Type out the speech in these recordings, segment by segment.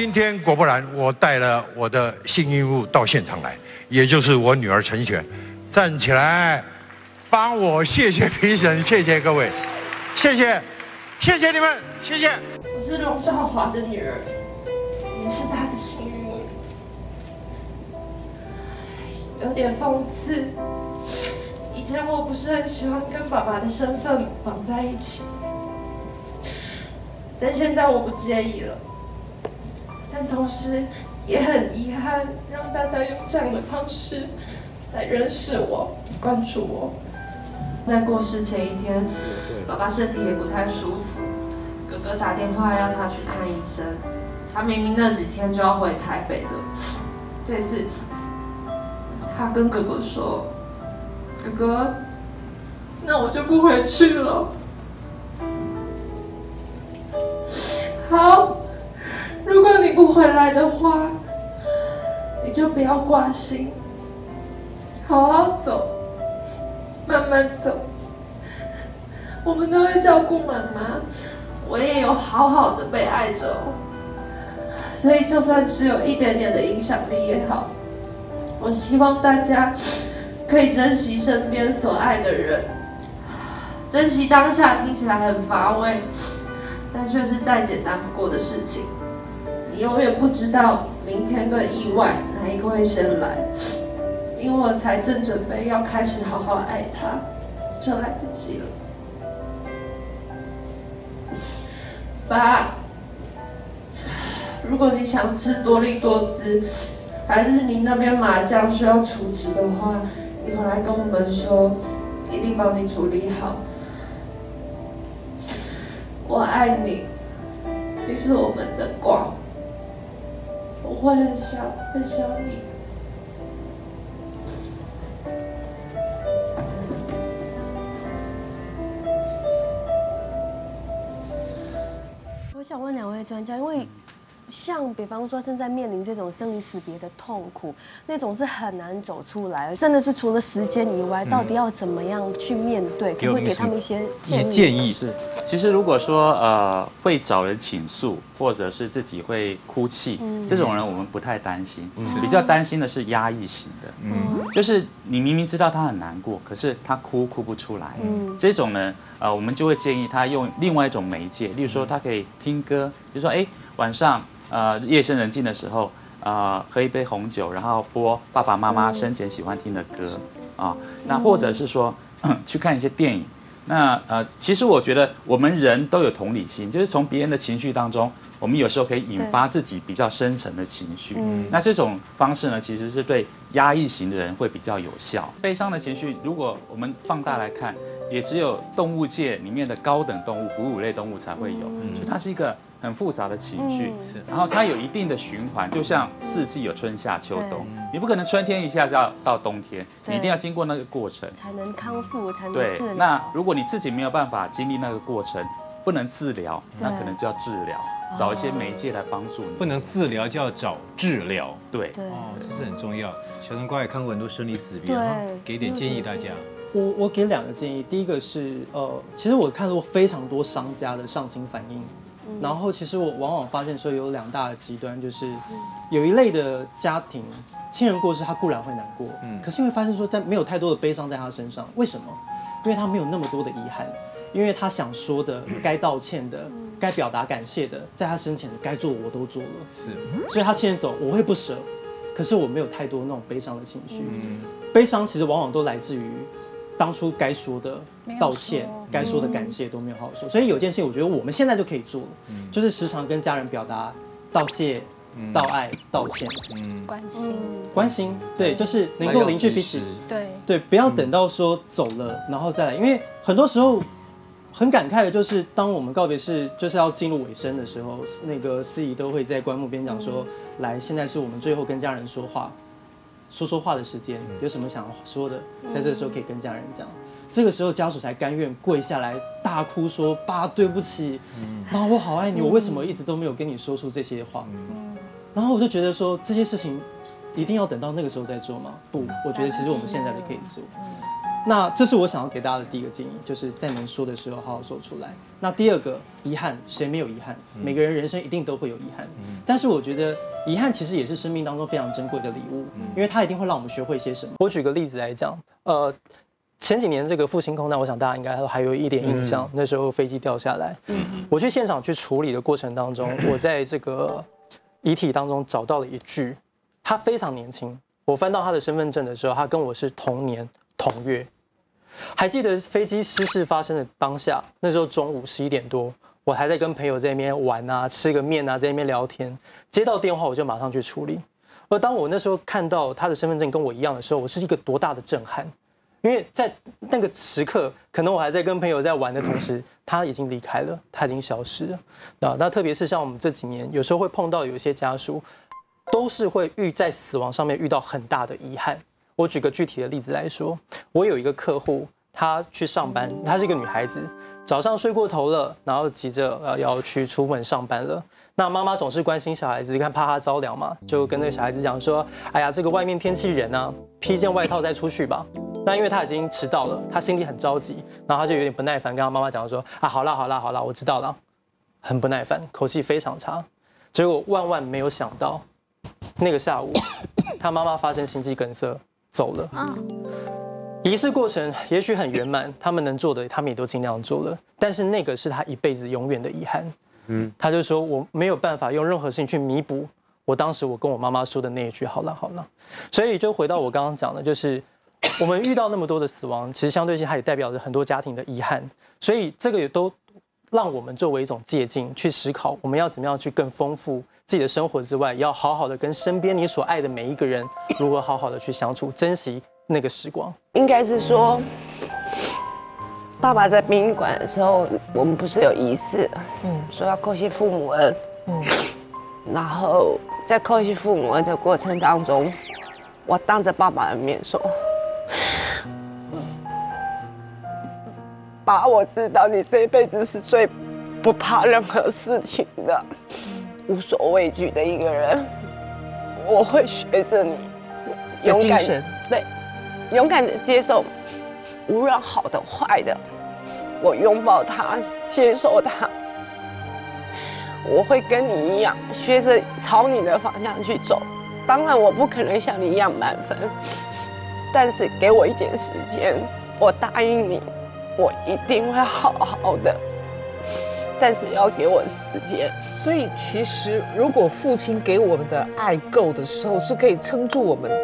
今天果不然，我带了我的幸运物到现场来，也就是我女儿陈璇，站起来，帮我谢谢评审，谢谢各位，谢谢，谢谢你们，谢谢。 我是龙少华的女儿，也是他的幸运物。有点讽刺，以前我不是很喜欢跟爸爸的身份绑在一起，但现在我不介意了。但同时也很遗憾，让大家用这样的方式来认识我、关注我。在过世前一天，爸爸身体也不太舒服，哥哥打电话要他去看医生。他明明那几天就要回台北了，这次他跟哥哥说：“哥哥，那我就不回去了。”好，如果你不回来的话，你就不要挂心，好好走，慢慢走。我们都会照顾妈妈，我也有好好的被爱着哦。所以就算只有一点点的影响力也好，我希望大家可以珍惜身边所爱的人，珍惜当下听起来很乏味，但却是再简单不过的事情。你永远不知道明天跟意外哪一个会先来，因为我才正准备要开始好好爱他，就来不及了。爸，如果你想吃多利多滋，还是你那边麻将需要储值的话，你回来跟我们说，一定帮你处理好。我爱你，你是我们的光，我会很想你。 我想问两位专家，因为像比方说现在面临这种生离死别的痛苦，那种是很难走出来，真的是除了时间以外，到底要怎么样去面对？可不可以给他们一些建议？ 是，其实如果说会找人倾诉，或者是自己会哭泣，这种人我们不太担心，比较担心的是压抑型的，就是你明明知道他很难过，可是他哭不出来，这种呢，我们就会建议他用另外一种媒介，例如说他可以听歌，比如说晚上夜深人静的时候，喝一杯红酒，然后播爸爸妈妈生前喜欢听的歌啊，那或者是说去看一些电影。那其实我觉得我们人都有同理心，就是从别人的情绪当中，我们有时候可以引发自己比较深层的情绪。那这种方式呢，其实是对压抑型的人会比较有效。悲伤的情绪，如果我们放大来看，也只有动物界里面的高等动物、哺乳类动物才会有，所以它是一个很复杂的情绪，然后它有一定的循环，就像四季有春夏秋冬，你不可能春天一下就要到冬天，你一定要经过那个过程才能康复，才能治疗。 那如果你自己没有办法经历那个过程，不能治疗，那可能就要治疗，找一些媒介来帮助你。 不能治疗就要找治疗， 对， 这是很重要。小冬瓜也看过很多生离死别，给点建议大家。 我给2个建议，第一个是其实我看过非常多商家的上情反应，然后其实我往往发现说有2大的极端，就是有一类的家庭，亲人过世他固然会难过，可是你会发现说没有太多的悲伤在他身上，为什么？因为他没有那么多的遗憾，因为他想说的、该道歉的、该表达感谢的，在他生前的该做我都做了，所以他亲人走我会不舍，可是我没有太多那种悲伤的情绪，悲伤其实往往都来自于当初该说的道歉、该说的感谢都没有好好说，所以有件事情我觉得我们现在就可以做了，就是时常跟家人表达道谢、道爱、道歉，关心，对，就是能够凝聚彼此，对，不要等到说走了然后再来，因为很多时候很感慨的就是，当我们告别式就是要进入尾声的时候，那个司仪都会在棺木边讲说，来，现在是我们最后跟家人说话的时间，有什么想说的，在这个时候可以跟家人讲。这个时候家属才甘愿跪下来大哭说：“爸，对不起，然后我好爱你，我为什么一直都没有跟你说出这些话？”然后我就觉得说，这些事情一定要等到那个时候再做吗？不，我觉得其实我们现在就可以做。 那这是我想要给大家的第一个建议，就是在能说的时候好好说出来。那第二个，遗憾，谁没有遗憾？每个人人生一定都会有遗憾，但是我觉得遗憾其实也是生命当中非常珍贵的礼物，因为它一定会让我们学会些什么。我举个例子来讲，前几年这个复兴空难，我想大家应该还有一点印象，那时候飞机掉下来，我去现场去处理的过程当中，我在这个遗体当中找到了一具，他非常年轻，我翻到他的身份证的时候，他跟我是同年同月。还记得飞机失事发生的当下，那时候中午11点多，我还在跟朋友在那边玩啊，吃个面啊，在那边聊天。接到电话我就马上去处理。而当我那时候看到他的身份证跟我一样的时候，我是一个多大的震撼！因为在那个时刻，可能我还在跟朋友在玩的同时，他已经离开了，他已经消失了。那特别是像我们这几年，有时候会碰到有一些家属，都是会在死亡上面遇到很大的遗憾。我举个具体的例子来说，我有一个客户，她去上班，她是一个女孩子，早上睡过头了，然后急着要去出门上班了。那妈妈总是关心小孩子，看怕他着凉嘛，就跟那个小孩子讲说：“哎呀，这个外面天气冷啊，披一件外套再出去吧。”那因为他已经迟到了，他心里很着急，然后他就有点不耐烦，跟他妈妈讲说：“啊，好啦，我知道了。”很不耐烦，口气非常差。结果万没有想到，那个下午，他妈妈发生心肌梗塞。走了。仪式过程也许很圆满，他们能做的，他们也都尽量做了。但是那个是他一辈子永远的遗憾。他就说我没有办法用任何事情去弥补我当时我跟我妈妈说的那一句好了。所以就回到我刚刚讲的，就是我们遇到那么多的死亡，其实相对性它也代表着很多家庭的遗憾。所以这个也都让我们作为一种借鉴去思考，我们要怎么样去更丰富自己的生活之外，也要好好的跟身边你所爱的每一个人，如何好好的去相处，珍惜那个时光。 应该是说，爸爸在殡仪馆的时候，我们不是有仪式，说要叩谢父母恩，然后在叩谢父母恩的过程当中，我当着爸爸的面说。爸，我知道你这一辈子是最不怕任何事情的，无所畏惧的一个人。我会学着你，勇敢，对，勇敢的接受，无论好的坏的，我拥抱它，接受它。我会跟你一样，学着朝你的方向去走。当然，我不可能像你一样满分，但是给我一点时间，我答应你。我一定会好好的，但是要给我时间。 所以其实，如果父亲给我们的爱够的时候，是可以撑住我们。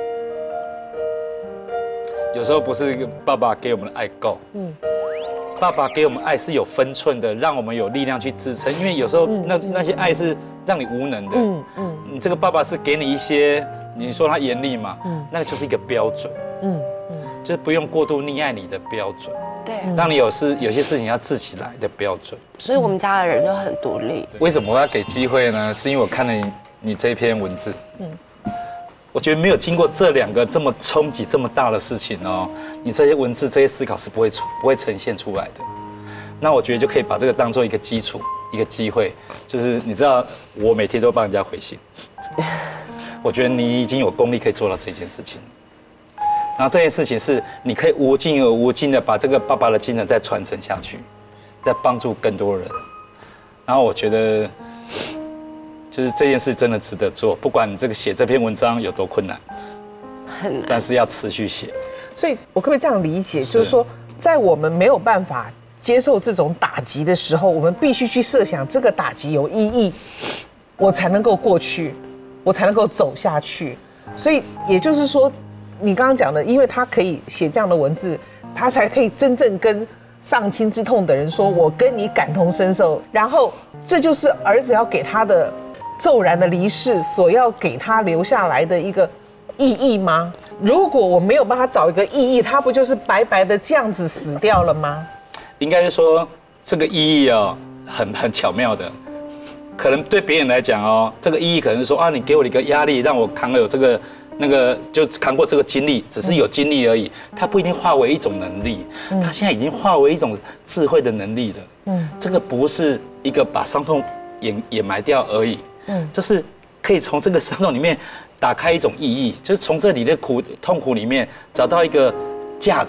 有时候不是爸爸给我们的爱够，爸爸给我们爱是有分寸的，让我们有力量去支撑。因为有时候那些爱是让你无能的，你这个爸爸是给你一些，你说他严厉嘛，那个就是一个标准，就是不用过度溺爱你的标准。 对， 让你有些事情要自己来的标准， 所以我们家的人都很独立。 为什么我要给机会呢？是因为我看了你这一篇文字，我觉得没有经过这两个这么冲击这么大的事情哦，你这些文字这些思考是不会呈现出来的。那我觉得就可以把这个当做一个基础，一个机会，就是你知道我每天都帮人家回信，我觉得你已经有功力可以做到这件事情。然后这件事情是你可以无尽而无尽的把这个爸爸的精神再传承下去，再帮助更多人。然后我觉得，就是这件事真的值得做，不管你这个写这篇文章有多困难， 很难， 但是要持续写。 所以我可不可以这样理解，就是说，在我们没有办法接受这种打击的时候，我们必须去设想这个打击有意义，我才能够过去，我才能够走下去。所以也就是说。你刚刚讲的，因为他可以写这样的文字，他才可以真正跟丧亲之痛的人说：“我跟你感同身受。”然后，这就是儿子要给他的骤然的离世所要给他留下来的一个意义吗？如果我没有帮他找一个意义，他不就是白白的这样子死掉了吗？ 应该是说这个意义哦，很巧妙的。可能对别人来讲哦，这个意义可能是说啊，你给我一个压力，让我扛了有这个。那个就扛过这个经历，只是有经历而已，它不一定化为一种能力，它现在已经化为一种智慧的能力了。这个不是一个把伤痛掩埋掉而已，这是可以从这个伤痛里面打开一种意义，就是从这里的痛苦里面找到一个价值，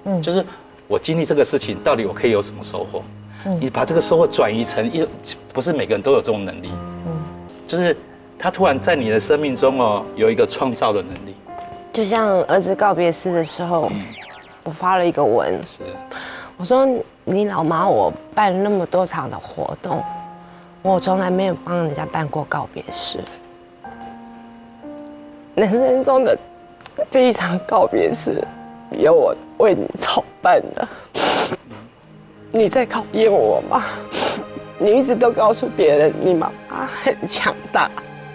就是我经历这个事情，到底我可以有什么收获？你把这个收获转移成不是每个人都有这种能力，就是他突然在你的生命中哦，有一个创造的能力。 就像儿子告别式的时候，我发了一个文，我说你老妈我办了那么多场的活动，我从来没有帮人家办过告别式。人生中的第一场告别式，由我为你操办的。你在考验我吗？你一直都告诉别人你妈妈很强大，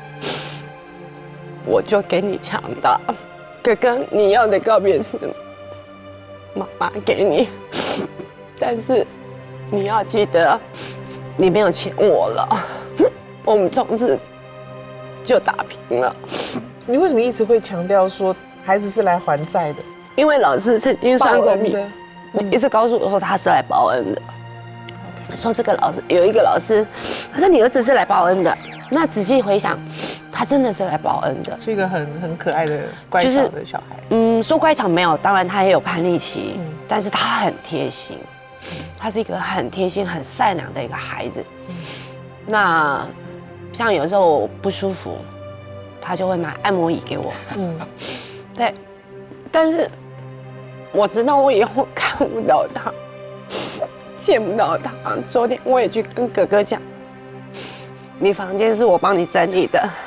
我就给你强大。哥哥，你要的告别式，妈妈给你，但是你要记得，你没有欠我了。我们从此就打平了。 你为什么一直会强调说孩子是来还债的？ 因为老师曾经算过命，一直告诉我说他是来报恩的。说这个老师有一个老师，他说你儿子是来报恩的。那仔细回想，他真的是来报恩的， 是一个很可爱的乖巧的小孩。 说乖巧没有，当然他也有叛逆期，但是他很贴心，他是一个很贴心、很善良的一个孩子。那像有时候我不舒服，他就会买按摩椅给我。对，但是我知道我以后看不到他，见不到他。昨天我也去跟哥哥讲。你房间是我帮你整理的，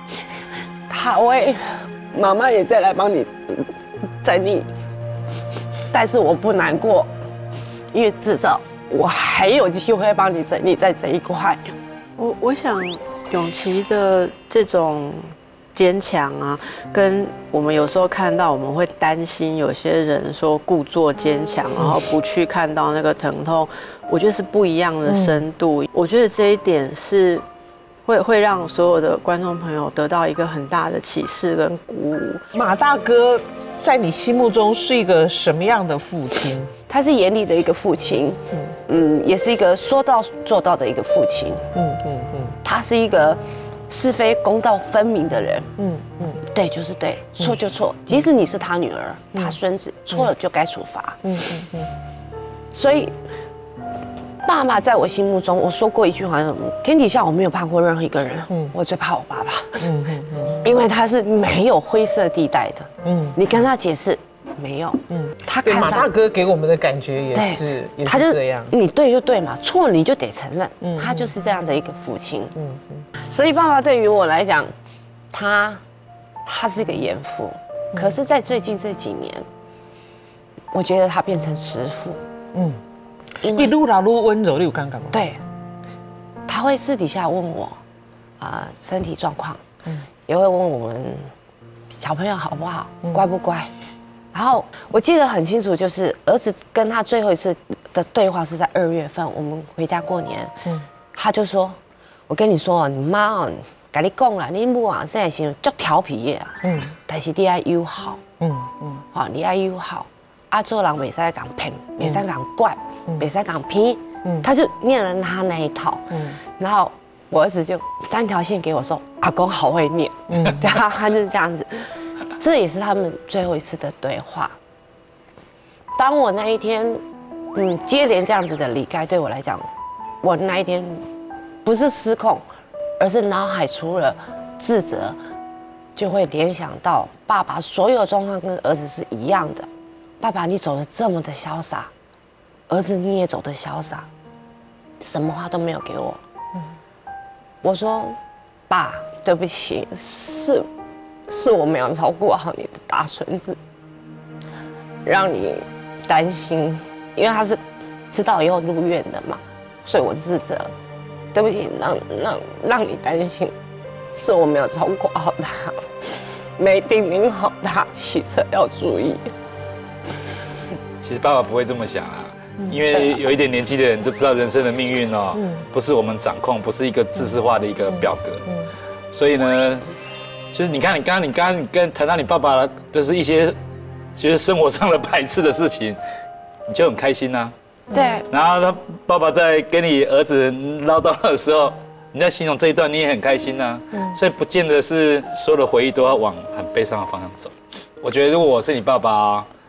妈妈也再来帮你整理，但是我不难过，因为至少我还有机会帮你整理在这一块。 我想永琪的这种坚强啊，跟我们有时候看到我们会担心有些人说故作坚强，然后不去看到那个疼痛，我觉得是不一样的深度。我觉得这一点是。会让所有的观众朋友得到一个很大的启示跟鼓舞。 马大哥在你心目中是一个什么样的父亲？ 他是严厉的一个父亲，也是一个说到做到的一个父亲。他是一个是非公道分明的人。对就是对，错就错，即使你是他女儿，他孙子，错了就该处罚。所以。爸爸在我心目中，我说过一句话：天底下我没有怕过任何一个人，我最怕我爸爸。因为他是没有灰色地带的。你跟他解释没有，他看马大哥给我们的感觉也是这样。 你对就对嘛，错你就得承认。他就是这样的一个父亲。所以爸爸对于我来讲，他是一个严父，可是，在最近这几年，我觉得他变成师父。 你愈老愈温柔，你有感觉吗？ 对，他会私底下问我，身体状况，也会问我们小朋友好不好，乖不乖。然后我记得很清楚，就是儿子跟他最后一次的对话是在2月份，我们回家过年，他就说：“我跟你说，你妈哦，跟你讲啦，你母啊现在是足调皮的啊，但是你要友好，好，你要友好。”做人袂使讲骗，袂使讲怪，袂使讲骗，他就念了他那一套。然后我儿子就3条线给我说：“阿公好会念。”他就是这样子。这也是他们最后一次的对话。当我那一天，接连这样子的离开，对我来讲，我那一天不是失控，而是脑海除了自责，就会联想到爸爸所有状况跟儿子是一样的。爸爸，你走得这么的潇洒，儿子你也走得潇洒，什么话都没有给我。我说，爸，对不起，是我没有照顾好你的大孙子，让你担心，因为他是知道以后入院的嘛，所以我自责，对不起，让你担心，是我没有照顾好他，没叮咛好他骑车要注意。 其实爸爸不会这么想啊，因为有一点年纪的人就知道人生的命运哦，不是我们掌控，不是一个自私化的一个表格。所以呢，就是你看，你刚刚跟谈到你爸爸，就是一些就是生活上的排斥的事情，你就很开心呐。 对。 然后他爸爸在跟你儿子唠叨的时候，你在形容这一段，你也很开心呐。所以不见得是所有的回忆都要往很悲伤的方向走。我觉得如果我是你爸爸，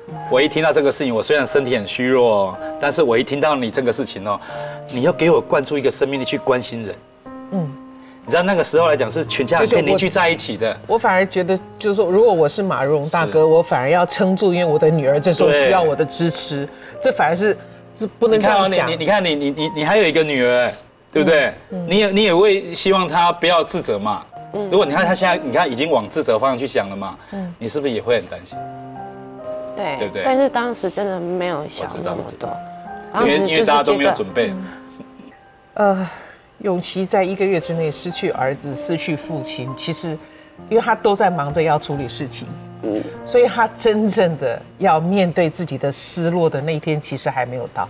我一听到这个事情，我虽然身体很虚弱哦，但是我一听到你这个事情哦，你要给我灌注一个生命力去关心人。你知道那个时候来讲是全家人可以凝聚在一起的。 我反而觉得，就是说，如果我是马荣大哥，我反而要撑住，因为我的女儿这时候需要我的支持，这反而是不能这样想。 你看你还有一个女儿，对不对？你也会希望她不要自责嘛。如果你看她现在，你看已经往自责方向去想了嘛，你是不是也会很担心？ 对， 对不对？ 但是当时真的没有想那么多， 因为大家都没有准备。 永琪在1个月之内失去儿子、失去父亲，其实，因为他都在忙着要处理事情，所以他真正的要面对自己的失落的那一天，其实还没有到。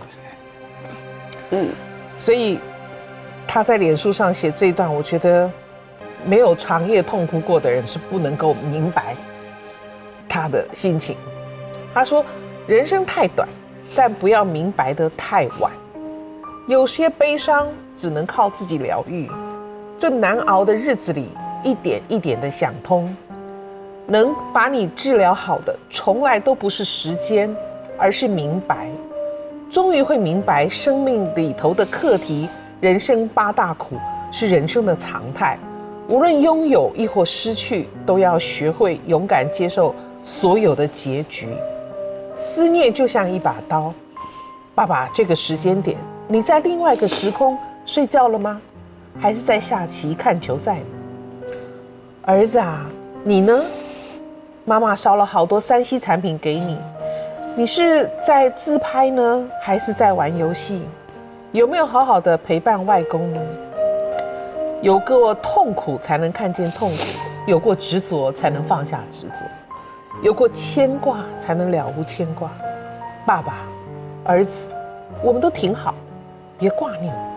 所以他在脸书上写这一段，我觉得没有长夜痛哭过的人是不能够明白他的心情。他说：“人生太短，但不要明白得太晚。有些悲伤只能靠自己疗愈。这难熬的日子里，一点一点的想通，能把你治疗好的，从来都不是时间，而是明白。终于会明白，生命里头的课题，人生8大苦是人生的常态。无论拥有亦或失去，都要学会勇敢接受所有的结局。思念就像一把刀。爸爸，这个时间点，你在另外一个时空睡觉了吗？还是在下棋看球赛呢？儿子啊，你呢？妈妈烧了好多3C 产品给你，你是在自拍呢，还是在玩游戏？有没有好好的陪伴外公呢？有过痛苦才能看见痛苦，有过执着才能放下执着，有过牵挂才能了无牵挂。爸爸，儿子，我们都挺好，别挂念我。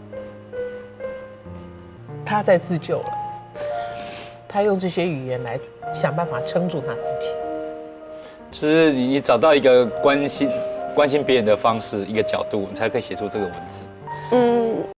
他在自救了，他用这些语言来想办法撑住他自己。 就是你找到一个关心别人的方式，一个角度，你才可以写出这个文字。